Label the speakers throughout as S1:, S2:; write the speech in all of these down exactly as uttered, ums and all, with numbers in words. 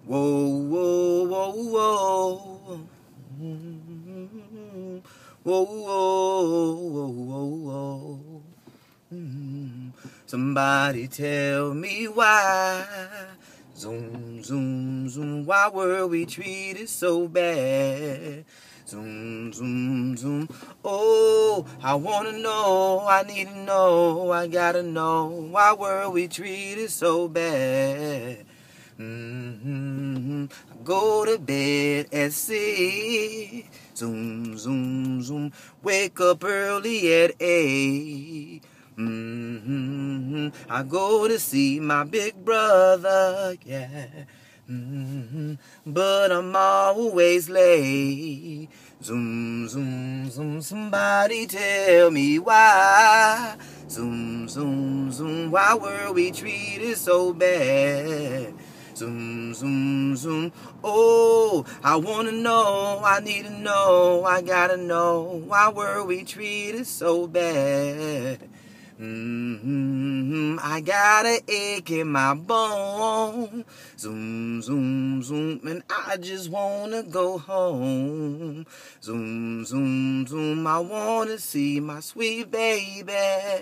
S1: Whoa, whoa, whoa, whoa. Mm-hmm. Whoa, whoa, whoa, whoa, whoa. Mm-hmm. Somebody tell me why. Zoom, zoom, zoom. Why were we treated so bad? Zoom, zoom, zoom. Oh, I wanna know, I need to know, I gotta know. Why were we treated so bad? Mm-hmm. I go to bed at six. Zoom, zoom, zoom. Wake up early at eight. Mm-hmm. I go to see my big brother, yeah. Mm-hmm. But I'm always late. Zoom, zoom, zoom. Somebody tell me why. Zoom, zoom, zoom. Why were we treated so bad? Zoom, zoom, zoom. Oh, I wanna know, I need to know, I gotta know. Why were we treated so bad? Mm-hmm. I got an ache in my bone. Zoom, zoom, zoom. And I just wanna go home. Zoom, zoom, zoom. I wanna see my sweet baby.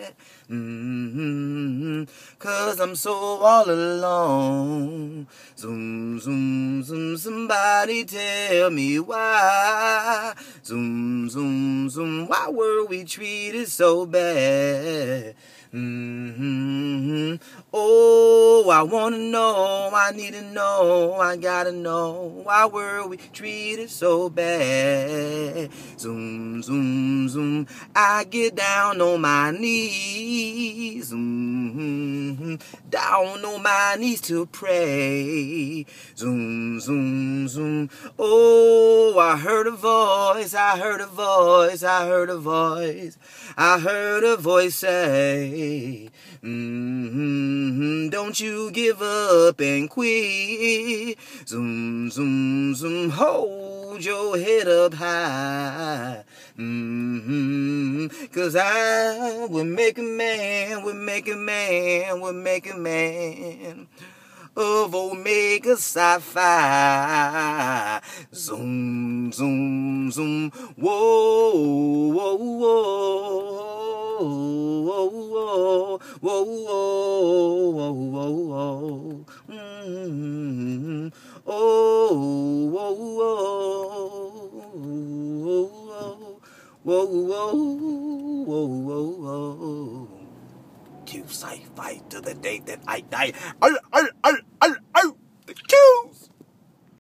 S1: Mm-hmm. Cause I'm so all alone. Zoom, zoom, zoom. Somebody tell me why. Zoom, zoom, zoom. Why were we treated so bad? Mm-hmm. Oh, I wanna know, I need to know, I gotta know. Why were we treated so bad? Zoom, zoom, zoom. I get down on my knees. Mm-hmm. Down on my knees to pray. Zoom, zoom, zoom. Oh, I heard a voice, I heard a voice, I heard a voice. I heard a voice say, mm-hmm, don't you give up and quit. Zoom, zoom, zoom, hold your head up high. Mm-hmm, cause I will make a man, will make a man, will make a man of Omega Sci-Fi. Zoom, zoom, zoom. Whoa, whoa, whoa, whoa, whoa, whoa, whoa, whoa, whoa. Mm-hmm. Oh, whoa, whoa, whoa, whoa, whoa, whoa, whoa. Q Sci-Fi to the day that I die.